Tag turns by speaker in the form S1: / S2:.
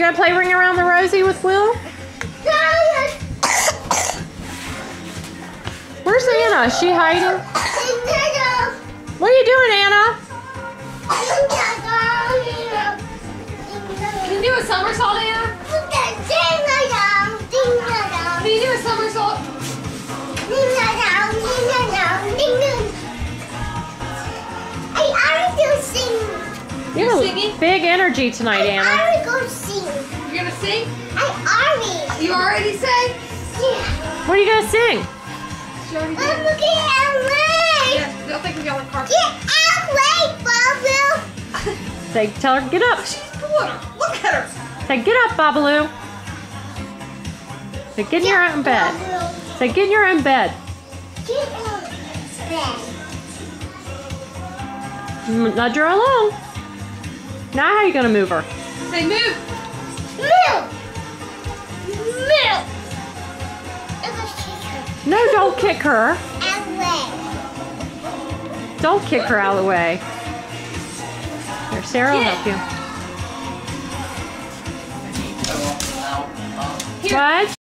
S1: gonna play Ring Around the Rosie with Will? Where's Anna? Is she hiding? What are you doing, Anna?
S2: Can you do a somersault, Anna? Can you do a somersault?
S1: You have big energy tonight, Anna.
S3: I already go sing.
S2: You're gonna sing?
S3: I
S2: You already sang?
S3: Yeah.
S1: What are you gonna sing?
S2: She already
S3: I'm
S2: did.
S3: looking at LA.
S2: Yeah, they'll think we got like car.
S3: Get LA, Bubble.
S1: Say, tell her, get up.
S2: She's pulling her. Look at her.
S1: Say, get up, Babaloo. Say, get in your own bed. Say, get in your own bed.
S3: Get on bed.
S1: Nudge her along. Now how are you gonna move her?
S2: Say move.
S3: Move. Move. I'm gonna kick her.
S1: No, don't kick her.
S3: LA.
S1: Don't kick her out of the way. Here, Sarah will help you.
S2: Here.
S1: What?